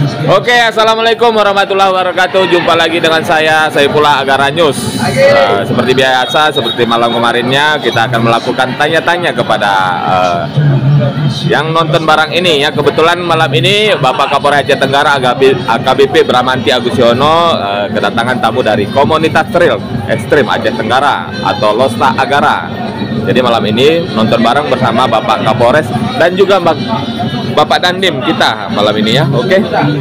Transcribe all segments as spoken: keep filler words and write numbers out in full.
Oke, assalamualaikum warahmatullahi wabarakatuh. Jumpa lagi dengan saya, Saifullah Agaranyus. Uh, seperti biasa, seperti malam kemarinnya, kita akan melakukan tanya-tanya kepada uh, yang nonton barang ini ya. Kebetulan malam ini Bapak Kapolres Aceh Tenggara A K B P Bramanti Agus Yono uh, kedatangan tamu dari komunitas trail ekstrim Aceh Tenggara atau Losta Agara. Jadi malam ini nonton bareng bersama Bapak Kapolres dan juga Bapak Dandim kita malam ini ya. Oke.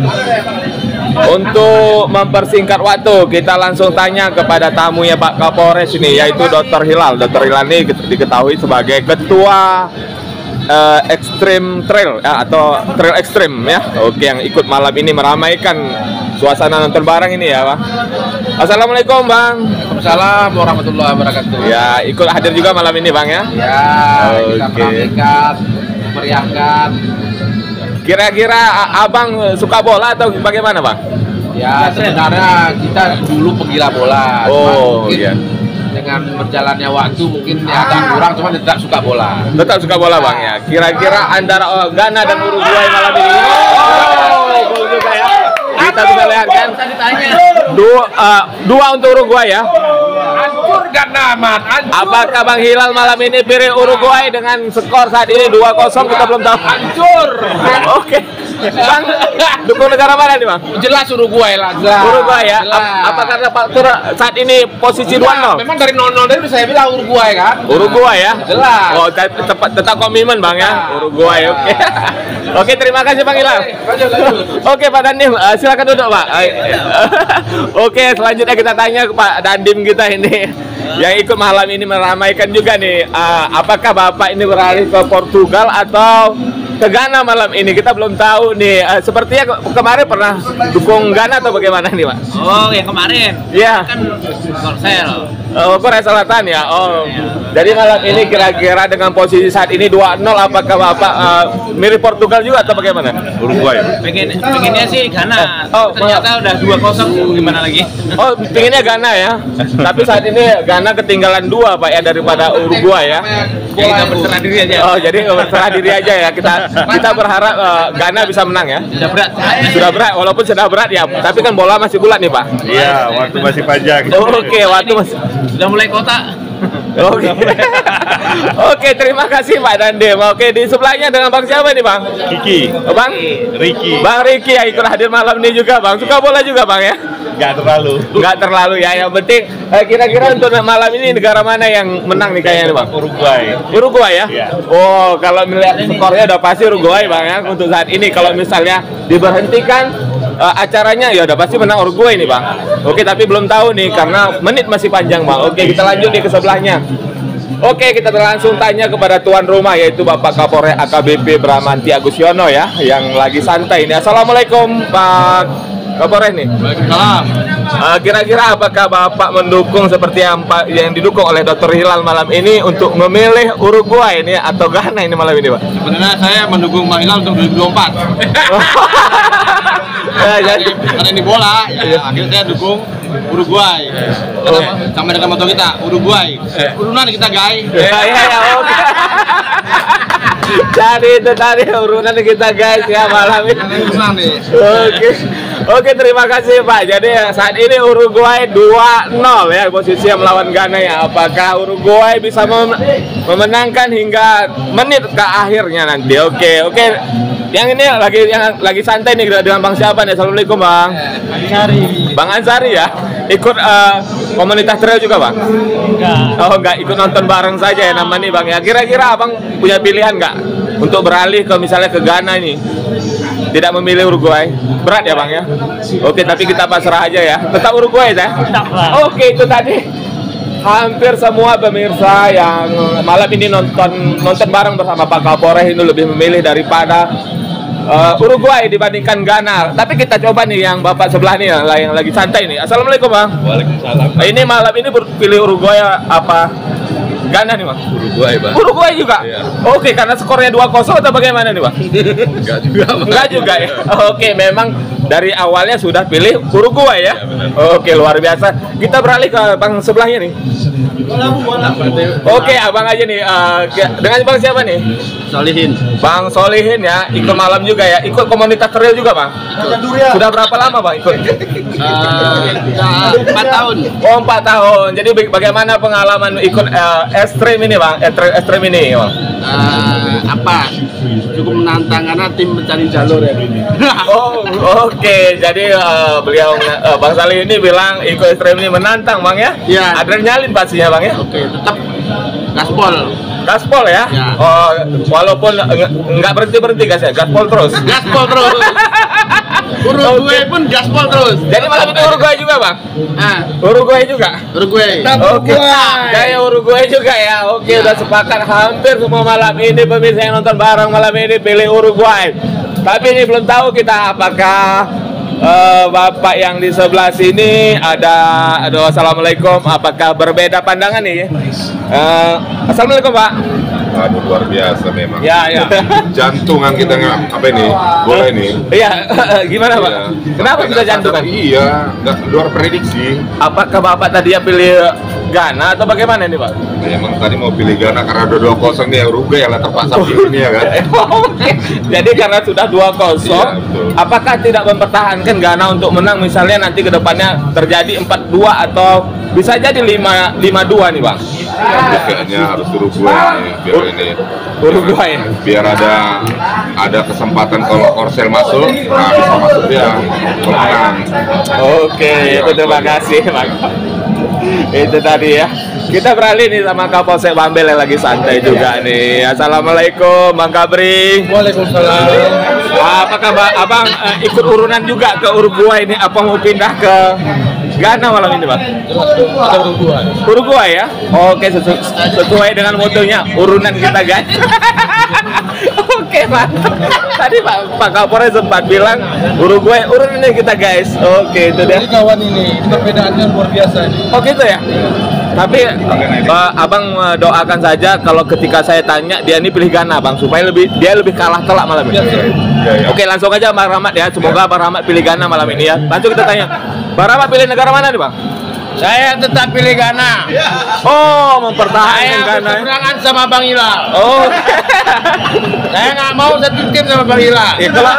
Untuk mempersingkat waktu, kita langsung tanya kepada tamunya Pak Kapolres ini, yaitu Doktor Hilal. Doktor Hilal ini diketahui sebagai ketua uh, ekstrim trail ya, atau trail ekstrim ya. Oke, yang ikut malam ini meramaikan suasana nonton bareng ini ya, Pak. Assalamualaikum, Bang. Waalaikumsalam warahmatullahi wabarakatuh. Ya, ikut hadir juga malam ini, Bang ya. Ya, kita meramaikan, meriahkan. Kira-kira abang suka bola atau bagaimana, Bang? Ya, sebenarnya kita dulu penggila bola. Oh, mungkin iya. Dengan berjalannya waktu mungkin ya agak kurang, cuma tetap suka bola. Tetap suka bola, Bang ya. Kira-kira antara oh, Ghana dan Uruguay malam ini. Oh, gol juga ya. Kita bisa lihat kan. Dua, uh, dua untuk Uruguay ya. Hancur Ghana, man. Apakah Bang Hilal malam ini pilih Uruguay dengan skor saat ini dua kosong, kita belum tahu. Hancur. Oke. Bang, dukung negara mana nih, Bang? Jelas Uruguay lah, jelas. Uruguay ya. Jelas. Apa karena faktor saat ini posisi dua nol? Memang dari nol nol tadi saya bilang Uruguay kan. Uruguay ya. Jelas. Oh, tetap tetap komitmen, Bang ya. Uruguay. Oke. Oke, terima kasih Bang Hilal. Lanjut, lanjut. Oke, Pak Dandim, uh, silakan duduk, Pak. Oke, selanjutnya kita tanya ke Pak Dandim kita ini yang ikut malam ini meramaikan juga nih. Uh, apakah Bapak ini beralih ke Portugal atau ke Ghana malam ini? Kita belum tahu nih. Uh, sepertinya ke kemarin pernah dukung Ghana atau bagaimana nih, Pak? Oh, yang kemarin. Iya. Kan Korsel. Oh, Korea Selatan ya. Oh. Jadi malam ini kira-kira dengan posisi saat ini dua nol, apakah Bapak uh, mirip Portugal juga atau bagaimana? Uruguay. Pengen pengennya sih Ghana. Oh, ternyata udah dua kosong, gimana lagi? Oh, pengennya Ghana ya. Tapi saat ini Ghana ketinggalan dua, Pak ya, daripada Uruguay ya. Ya, kita berserah diri aja. Oh, jadi berserah diri aja ya. Kita kita berharap uh, Ghana bisa menang ya. Sudah berat. Sudah berat, walaupun sudah berat ya. Tapi kan bola masih bulat nih, Pak. Iya, waktu masih panjang. Oh, Oke, okay, waktu masih. Sudah mulai kotak. Oke. Oke, terima kasih Pak Dandim. Oke, di sebelahnya dengan Bang siapa nih, Bang? Kiki, Oh, Bang Ricky, Bang Ricky yang ikut hadir malam ini juga, Bang. Suka bola juga, Bang ya? nggak terlalu. Nggak terlalu ya. Yang penting eh, kira-kira untuk malam ini negara mana yang menang nih kayaknya nih, Bang? Uruguay. Uruguay ya? Iya. Oh, kalau melihat skornya udah pasti Uruguay, Bang ya. Untuk saat ini kalau misalnya diberhentikan uh, acaranya ya udah pasti menang Uruguay nih, Bang. Oke, tapi belum tahu nih karena menit masih panjang, Bang. Oke, kita lanjut nih ke sebelahnya. Oke, kita langsung tanya kepada tuan rumah, yaitu Bapak Kapolres A K B P Bramanti Agus Yono ya, yang lagi santai ini. Assalamualaikum Pak Kapolres nih. Waalaikumsalam. Uh, kira-kira apakah Bapak mendukung seperti yang Pak yang didukung oleh Doktor Hilal malam ini untuk memilih Uruguay ini atau Ghana ini malam ini, Pak? Sebenarnya saya mendukung Bang Hilal untuk dua ribu dua puluh empat. Ya, jadi Karena ini bola, ya, akhirnya saya dukung Uruguay. Oh. Sama dengan moto kita, Uruguay. Urunan kita, guys. ya, ya, ya, oke. Jadi itu tadi urunan kita guys ya malam ini. Urunan nih. Oke. Oke, terima kasih Pak. Jadi saat ini Uruguay dua nol ya posisi yang melawan Ghana ya. Apakah Uruguay bisa mem memenangkan hingga menit ke akhirnya nanti? Oke, oke. Yang ini lagi yang lagi santai nih dengan Bang siapa nih? Assalamualaikum Bang. Ansari. Bang Ansari ya. Ikut uh, komunitas trail juga, Bang? Enggak. Oh, enggak, ikut nonton bareng saja ya namanya, Bang ya. Kira-kira Abang punya pilihan nggak untuk beralih ke misalnya ke Ghana nih? Tidak memilih Uruguay. Berat ya, Bang ya? Oke, tapi kita pasrah aja ya. Tetap Uruguay ya? Tetap lah. Oke, itu tadi hampir semua pemirsa yang malam ini nonton nonton bareng bersama Pak Kapolres ini lebih memilih daripada uh, Uruguay dibandingkan Ghana. Tapi kita coba nih yang Bapak sebelah nih yang, yang lagi santai nih. Assalamualaikum, Bang. Waalaikumsalam. Ini malam ini pilih Uruguay apa Ghana nih, Bang? Uruguay, Bang. Uruguay juga? Iya. Oke, karena skornya dua kosong atau bagaimana nih, Bang? Enggak juga, Bang. Enggak juga ya? Oke, memang dari awalnya sudah pilih Uruguay ya? Iya, benar. Oke, luar biasa. Kita beralih ke Bang sebelahnya nih. Oke, abang aja nih. eh, dengan bang siapa nih? Solihin. Bang Solihin ya, ikut malam juga ya, ikut komunitas trail juga bang. Sudah berapa lama bang ikut? Empat tahun. Oh empat tahun. Jadi baga- bagaimana pengalaman ikut eh, ekstrim ini bang? Ekstrim ekstrim ini bang? Eh, apa? Cukup menantang karena tim mencari jalur ya. Oh oke. Jadi eh, beliau eh, bang Salih ini bilang ikut ekstrim ini menantang bang ya? Iya. Adrenalin pastinya bang ya? Oke, tetap gaspol. Gaspol ya? Ya. Oh walaupun nge- nggak berhenti berhenti guys ya, gaspol terus. Gaspol terus. Uruguay Oke. pun gaspol terus. Jadi malam ini Uruguay juga bang? Ah, Uruguay juga? Uruguay. Oke, kayak Uruguay juga ya. Oke, udah sepakat hampir semua malam ini pemirsa yang nonton bareng malam ini pilih Uruguay. Tapi ini belum tahu kita apakah eh, bapak yang di sebelah sini ada. Aduh, assalamualaikum. Apakah berbeda pandangan nih? Eh, assalamualaikum pak. Aduh luar biasa memang. Ya ya. Jantungan kita nggak apa ini bola ini. Iya, gimana pak? Iya. Kenapa Sampai bisa nggak jantungan? sadar, Iya, nggak luar prediksi. Apakah bapak tadi yang pilih Ghana atau bagaimana nih pak? Nah, emang tadi mau pilih Ghana karena udah dua kosong nih Uruguay yang terpaksa pilih ini ya kan. Oke. Jadi karena sudah dua kosong, Iya, betul. apakah tidak mempertahankan Ghana untuk menang misalnya nanti ke depannya terjadi empat dua atau bisa jadi lima dua nih, Bang? Ya, kayaknya harus Uruguay nih, biar ini. Uruguay. Biar ada ada kesempatan kalau Korsel masuk, nah bisa masuk dia menang. Oke, itu terima kasih, Bang. Itu tadi ya. Kita beralih nih sama Kapolsek Bambel yang lagi santai juga nih. Assalamualaikum, Bang Kabri. Waalaikumsalam. Apakah Mbak Abang eh, ikut urunan juga ke Uruguay ini? Apa mau pindah ke Ghana malam ini, Bang? Ada Uruguay. Uruguay ya? Oke, sesu sesuai dengan motonya, urunan kita guys. Oke, Pak. Tadi Pak Pak Kapolres sempat bilang Uruguay urunan kita guys. Oke, itu dia. Jadi kawan ini, ini perbedaannya luar biasa ini. Oh gitu ya? Tapi eh, abang eh, doakan saja kalau ketika saya tanya dia ini pilih Ghana bang supaya lebih dia lebih kalah telak malam ini. Ya, ya. Oke langsung aja Bang Rahmat ya. Semoga Bang Rahmat pilih Ghana malam ini ya. Langsung kita tanya. Bang Rahmat pilih negara mana nih bang? Saya tetap pilih Ghana. Oh Saya mempertahankan Ghana. ya? berseberangan sama Bang Hilal. Oh. Saya nggak mau satu tim sama Bang Hilal. Ya, kalau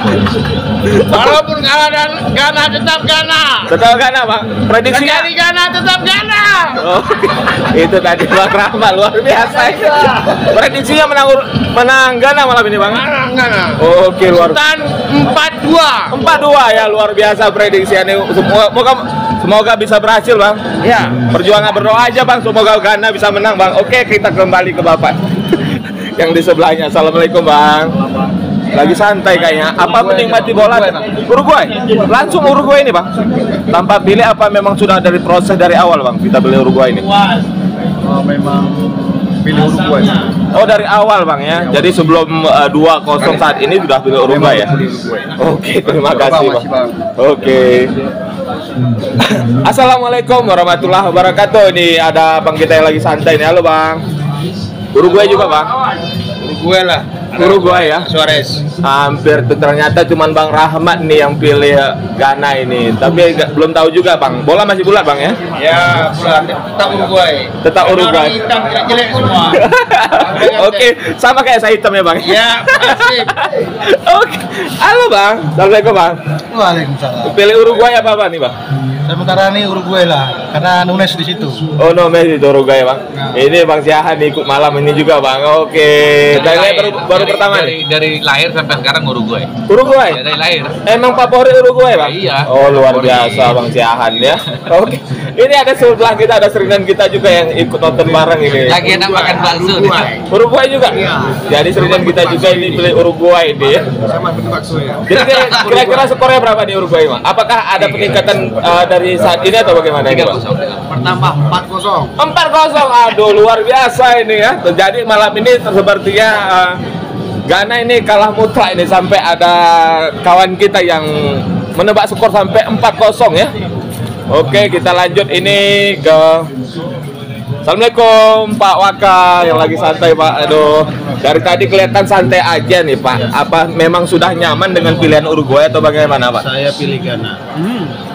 Walaupun kalah dan Ghana tetap Ghana. betul Ghana bang. Prediksinya. Terjadi Ghana tetap Ghana. Oh, itu tadi Bang Rahmat luar biasa. Prediksinya menang menang Ghana malam ini bang. Menang Ghana. Oke luar Sultan empat dua. empat dua ya luar biasa prediksinya semua semoga semoga bisa berhasil bang Ya. perjuangan berdoa aja bang semoga Ghana bisa menang bang. Oke kita kembali ke bapak yang di sebelahnya. Assalamualaikum bang, lagi santai kayaknya apa menikmati bola Uruguay langsung Uruguay ini bang tanpa pilih apa memang sudah dari proses dari awal bang kita pilih Uruguay ini? Oh, memang pilih Uruguay. Oh dari awal bang ya. Jadi sebelum uh, dua kosong saat ini sudah pilih Uruguay ya. Oke terima kasih bang. Oke. Assalamualaikum warahmatullahi wabarakatuh. Ini ada bang kita yang lagi santai nih. Halo bang. Uruguay juga bang. Uruguay lah. Uruguay ya. Suarez. Hampir tuh ternyata cuman Bang Rahmat nih yang pilih Ghana ini. Tapi gak- belum tahu juga bang. Bola masih bulat bang ya. Ya, bulan tetap Uruguay. Tetap Uruguay. Orang hitam jelek-jelek semua. Oke, sama kayak saya hitam ya bang. Ya, asik. Oke. Halo bang. Assalamualaikum bang. Waalaikumsalam. Pilih Uruguay apa apa nih bang? Sementara ini Uruguay lah, karena Nunes di situ. Oh no, Messi itu Uruguay bang. Ini Bang Siahan ikut malam ini juga bang. Oke. Dari baru, baru dari, pertama dari, nih. dari lahir sampai sekarang Uruguay. Uruguay. Ya, dari lahir. Emang favorit Uruguay bang? Iya. Oh luar Favorit. biasa Bang Siahan ya. Oke. Ini ada sebelah kita ada seringan kita juga yang ikut nonton bareng ini. Lagi enak makan bakso nih. Uruguay juga. Jadi seringan kita juga ini pilih Uruguay ini ya. Jadi kira- kira-kira skornya berapa di Uruguay bang? Apakah ada peningkatan uh, dari saat ini atau bagaimana ini bang? Bertambah empat kosong. empat kosong, aduh luar biasa ini ya. Terjadi malam ini sepertinya uh, Ghana ini kalah mutlak ini sampai ada kawan kita yang menebak skor sampai empat kosong ya. Oke, kita lanjut ini ke Assalamualaikum Pak Waka yang lagi santai Pak. Aduh, dari tadi kelihatan santai aja nih Pak. Apa memang sudah nyaman dengan pilihan Uruguay atau bagaimana Pak? Saya pilih Ghana.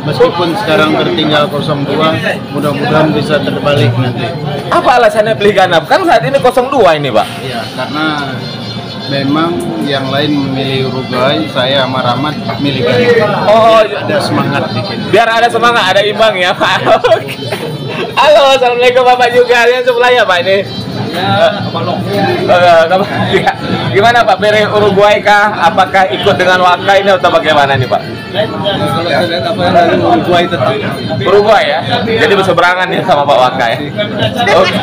Meskipun sekarang tertinggal nol dua, mudah-mudahan bisa terbalik nanti. Apa alasannya pilih Ghana? Kan saat ini nol dua ini, Pak. Ya, karena memang yang lain memilih Uruguay, saya sama Rahmat milih Ghana. Oh, Ada semangat dikit. biar ada semangat, ada imbang ya, Pak. Oke. Halo, assalamualaikum Bapak juga. Yang sebelahnya, Pak, ini. Ya, balok. Eh, Gimana Pak, pilih Uruguay kah? Apakah ikut dengan Waka ini atau bagaimana nih Pak? Kalau saya lihat apa yang dari Uruguay tetap. Uruguay ya? Jadi berseberangan nih sama Pak Waka ya? Oke.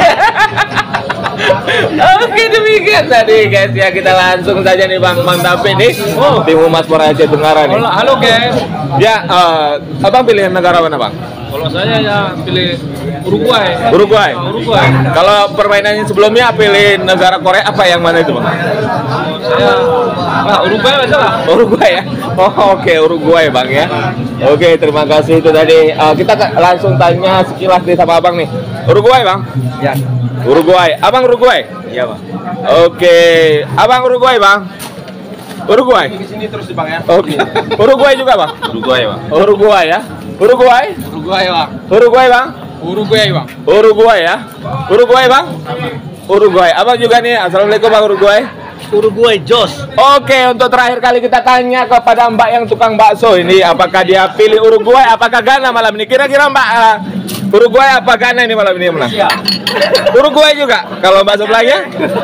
Oke, demikian tadi guys ya, kita langsung saja nih Bang Bang David nih, tim Humas Polres Aceh Tenggara nih. Halo, halo guys. Ya, uh, Abang pilih negara mana Bang? Kalau saya ya pilih Uruguay. Uruguay. Uruguay. Kalau permainan yang sebelumnya pilih negara Korea apa yang mana itu Bang? Saya ah, Uruguay aja lah. Uruguay ya? Oh, oke, Uruguay Bang ya. Oke, terima kasih itu tadi. Uh, kita langsung tanya sekilas nih sama Abang nih. Uruguay Bang? Ya. Uruguay. Abang Uruguay? Iya, Bang. Oke. Abang Uruguay Bang? Uruguay? Di sini terus Bang ya. Oke. Uruguay juga Bang? Uruguay, Bang. Uruguay ya? Uruguay? Uruguay, Bang. Uruguay Bang? Uruguay, Bang. Uruguay ya? Uruguay Bang? Uruguay. Abang juga nih. Assalamualaikum Bang Uruguay. Uruguay Jos. Oke, untuk terakhir kali kita tanya kepada Mbak yang tukang bakso ini, apakah dia pilih Uruguay, apakah Ghana malam ini? Kira-kira Mbak uh, Uruguay apa Ghana ini malam ini yang menang? Uruguay juga. Kalau Mbak sebelahnya?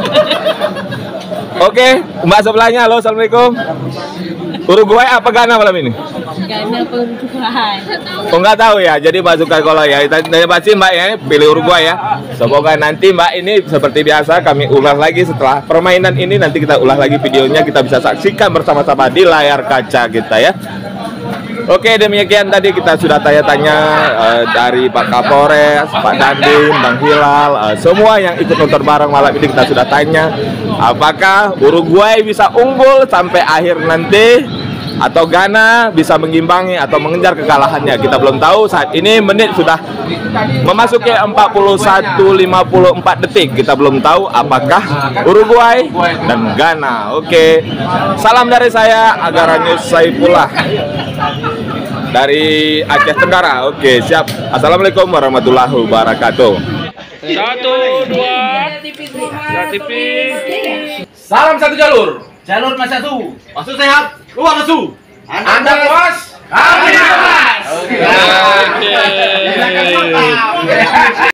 Oke, Mbak sebelahnya. Halo, assalamualaikum. Uruguay apa Ghana malam ini? Ghana apa Uruguay? Oh, nggak tahu ya. Jadi Mbak suka kalau ya. Tadi pasti Mbak ya pilih Uruguay ya. Semoga nanti Mbak ini seperti biasa kami ulas lagi setelah permainan ini, nanti kita ulas lagi videonya, kita bisa saksikan bersama-sama di layar kaca kita ya. Oke, demikian tadi kita sudah tanya-tanya uh, dari Pak Kapolres, Pak Dandim, Bang Hilal, uh, semua yang ikut nonton bareng malam ini kita sudah tanya apakah Uruguay bisa unggul sampai akhir nanti atau Ghana bisa mengimbangi atau mengejar kekalahannya. Kita belum tahu. Saat ini menit sudah memasuki empat puluh satu lima puluh empat detik. Kita belum tahu apakah Uruguay dan Ghana. Oke, salam dari saya Agaranyus Saifullah dari Aceh Tenggara. Oke, siap. Assalamualaikum warahmatullahi wabarakatuh. Satu, dua, Salam satu jalur. jalur Mas Satu. Masuk sehat, keluar masuk. Anda puas? Kami puas. Oke.